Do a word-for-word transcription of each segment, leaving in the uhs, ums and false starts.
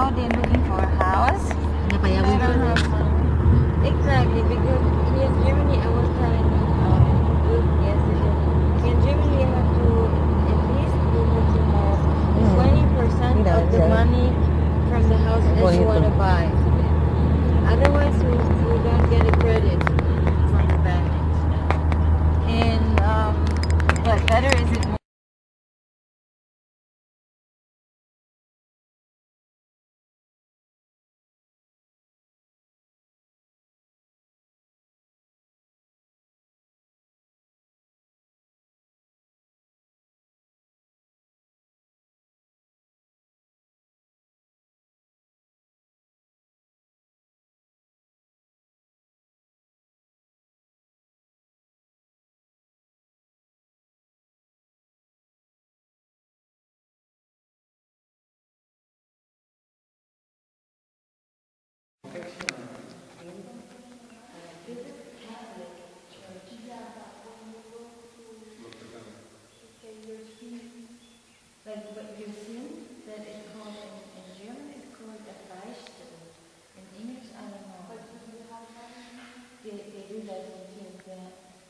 now they're looking for a house. Ya para allá They voy don't yo. have money. Exactly, because here in Germany, I was telling um, Luke yesterday, in Germany you have to at least be looking at twenty percent Mira, of the mira. money from the house that you Bonito. want to buy. Otherwise, we, we don't get a credit from the bank. And um, but better is it more. Like what you've seen, that is called in, in German, it's called a Beichtstuhl. In English, I don't know. They, they do that in here, yeah.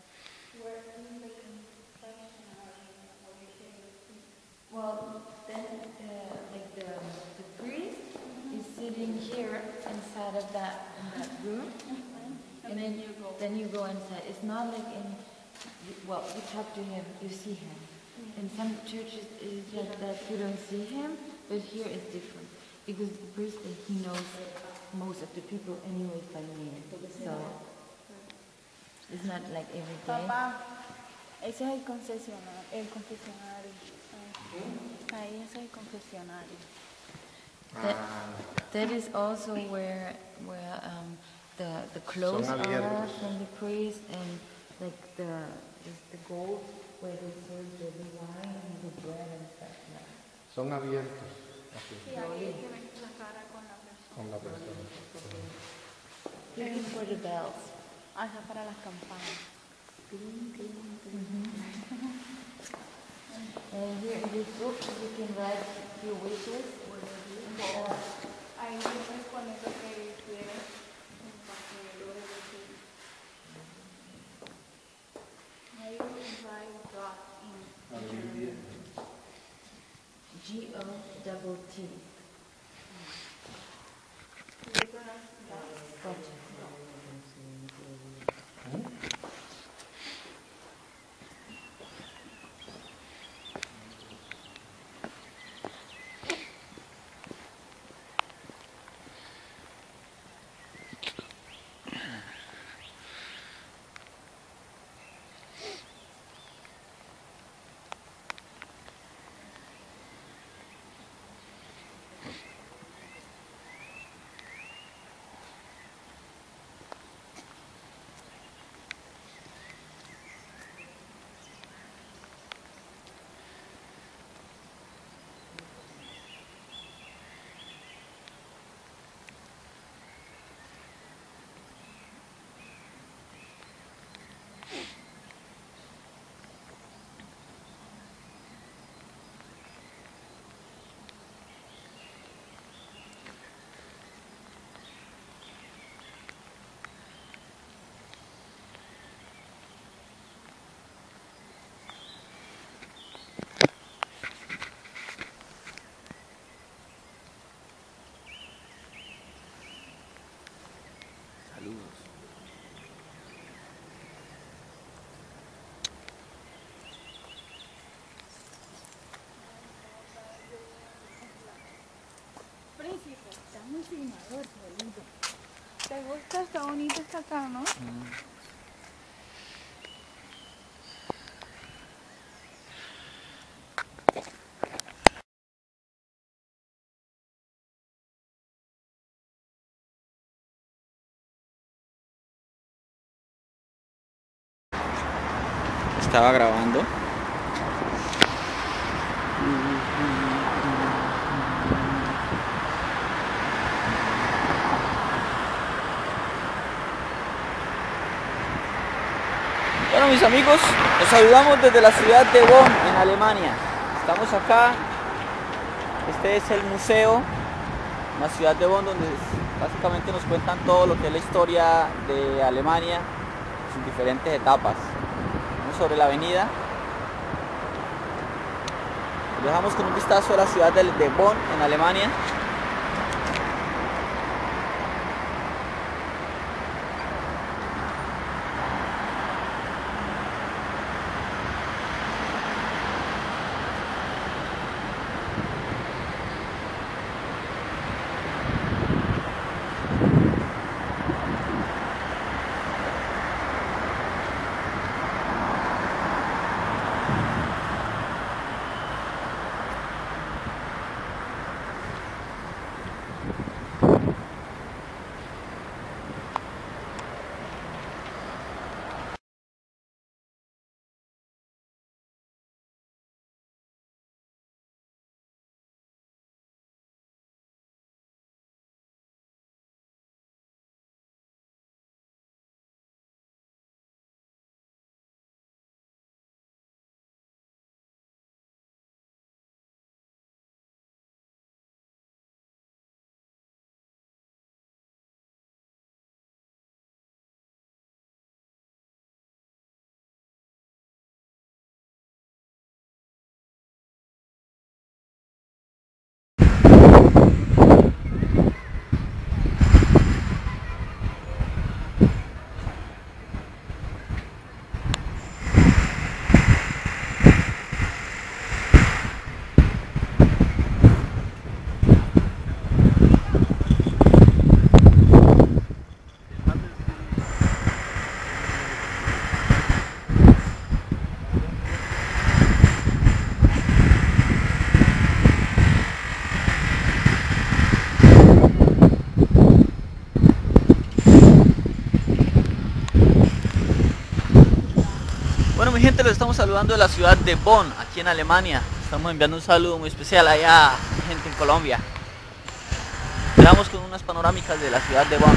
Well, then, uh, like the, the priest is sitting here inside of that, in that room. And then you go. Then you go inside. It's not like in, well, you talk to him, you see him. In some churches it is like that you don't see him, but here it's different. Because the priest, he knows most of the people anyways by name. So, it's not like every day. Papá, ese es el confesionario. El confesionario. Ahí ese es el confesionario. That, that is also where where um, the the clothes are from the priest, and like the the, the gold where they serve the, the wine and the bread and stuff. Yeah. Son abiertos. Así, Sí, ahí hay que ver la cara con la persona. con la persona. Looking for the bells. Ah, esa para las campanas. And here in this book you can write your wishes. Or Ahí viene con eso que quieres. Para que logres decir. Ahí write God in G O double T. Gotcha. Príncipe, está muy filmador, bonito. ¿Te gusta? Está bonito esta acá, ¿no? Estaba grabando. Bueno, mis amigos, los saludamos desde la ciudad de Bonn, en Alemania. Estamos acá. Este es el museo en la ciudad de Bonn, donde básicamente nos cuentan todo lo que es la historia de Alemania, sus diferentes etapas. Vamos sobre la avenida. Lo dejamos con un vistazo a la ciudad de, de Bonn, en Alemania. Bueno, mi gente, los estamos saludando de la ciudad de Bonn, aquí en Alemania. Estamos enviando un saludo muy especial allá a gente en Colombia. Quedamos con unas panorámicas de la ciudad de Bonn.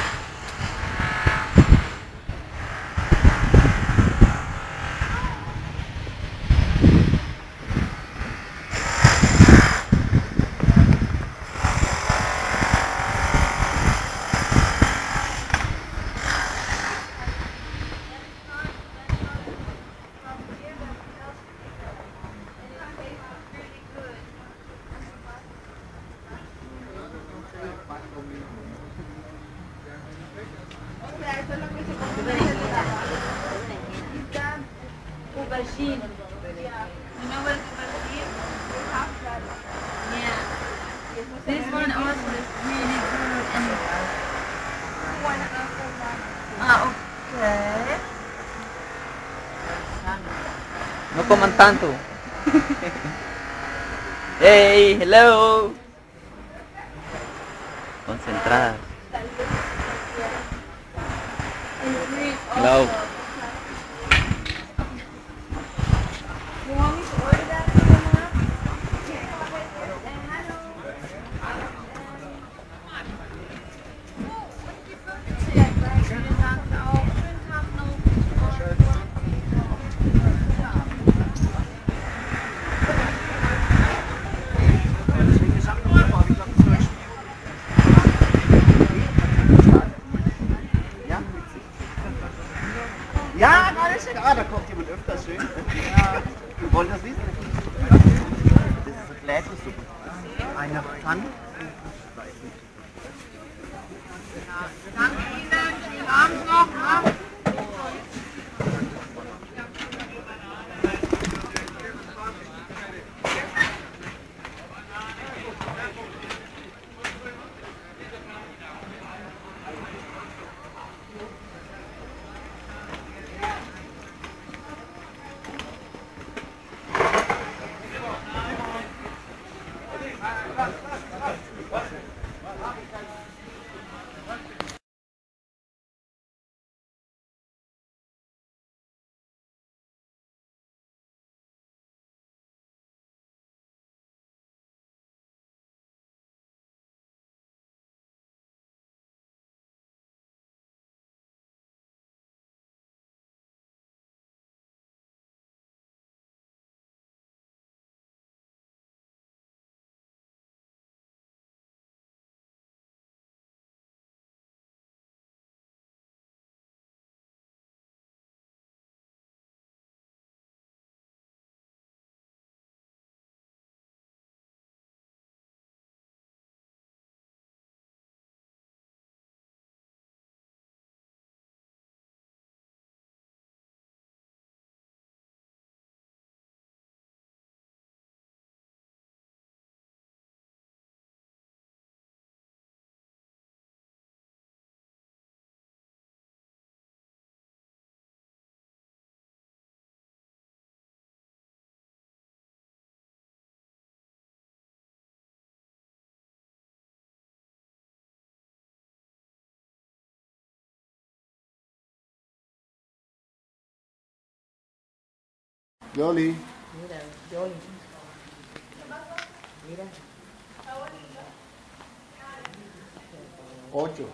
Aubergine. Yeah. You know what aubergine? Yeah. This one also is really good and ah, okay. No coman tanto. Hey, hello. Concentradas. Hello. Ja, na, das ist ja, ah, da kommt jemand öfters schön. Ja. Wollt ihr das wissen? Das ist eine Gläsersuppe. Eine Pfanne. Danke Ihnen, schönen Abend noch. Ne? Thank you. Yoli. Mira, Yoli. Mira. Ocho.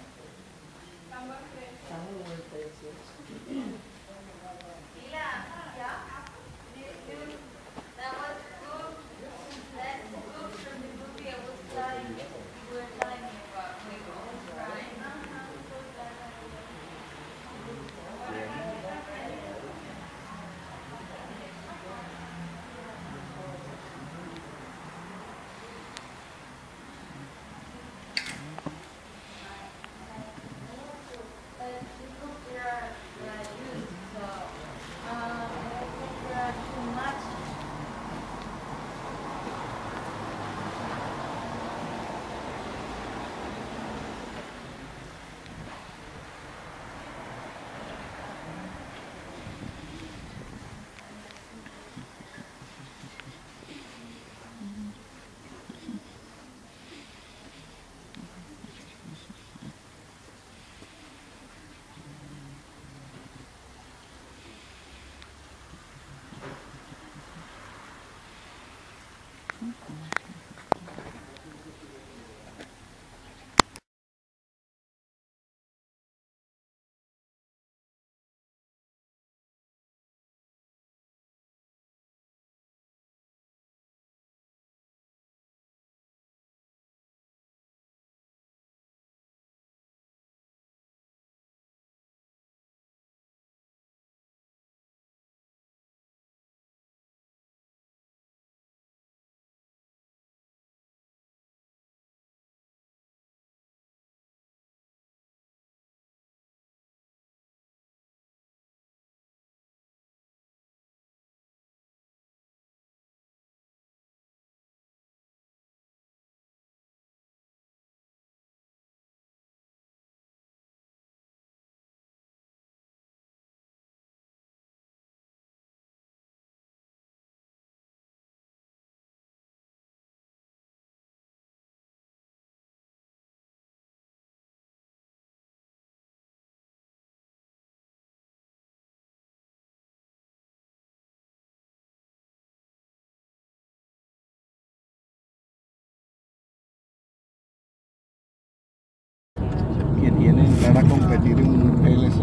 Que tiene entrar a competir en un P L C.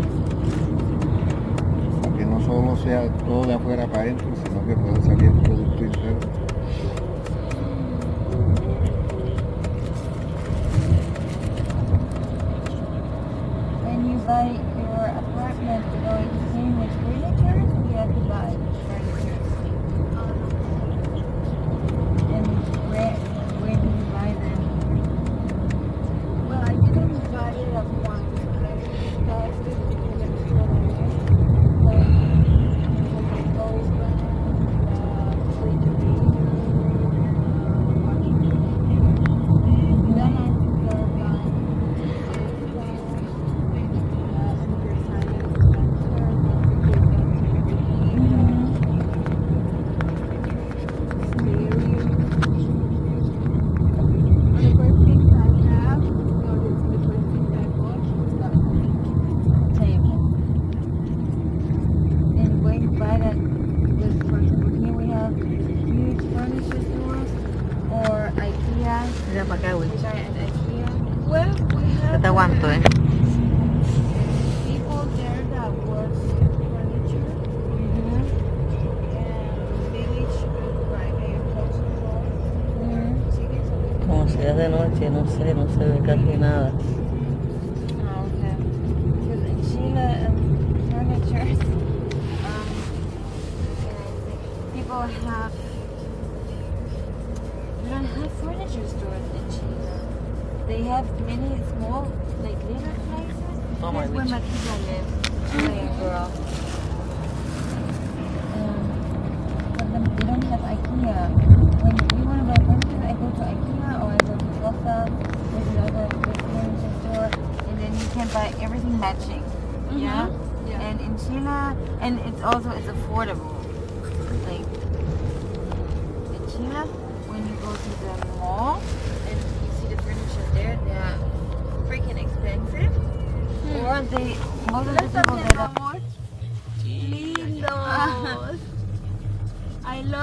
Para que no solo sea todo de afuera para adentro, sino que pueda salir el producto interno. When you buy your apartment, you know, it's the same with furniture, you have to buy furniture. And where, where do you buy them? Well, I didn't buy it at once, but I discussed it with the electronics. Like, the oven, the refrigerator, washing machine. Then I have to go buy Mira para acá, güey. which are at IKEA. Well, we Yo have te aguanto, ¿eh? people there that work furniture and village Friday close Como si es de noche, no sé, no se ve casi nada. Oh, okay. Because in Chile, um, furniture, um, people have, you don't have furniture stores in Chile. They have many small, like little places. Oh, my That's where witch. Matilda lives, Chilean girl. Um, but then they don't have IKEA. When you want to buy furniture, I go to IKEA or I go to Lofa. There's another big furniture store, and then you can buy everything matching. Yeah? Yeah. And in Chile, and it's also it's affordable. Like in Chile, when you go to the mall and you see the furniture there, they're freaking expensive. Or they most of the people that are Lindos.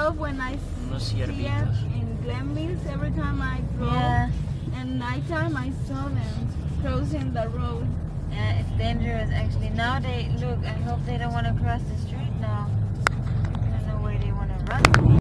myself when I Unos see it ciervitos. in Glenville every time I go. Yeah. And nighttime I saw them crossing the road. Yeah, it's dangerous actually. Now they look. I hope they don't want to cross the street now. I don't know where they want to run.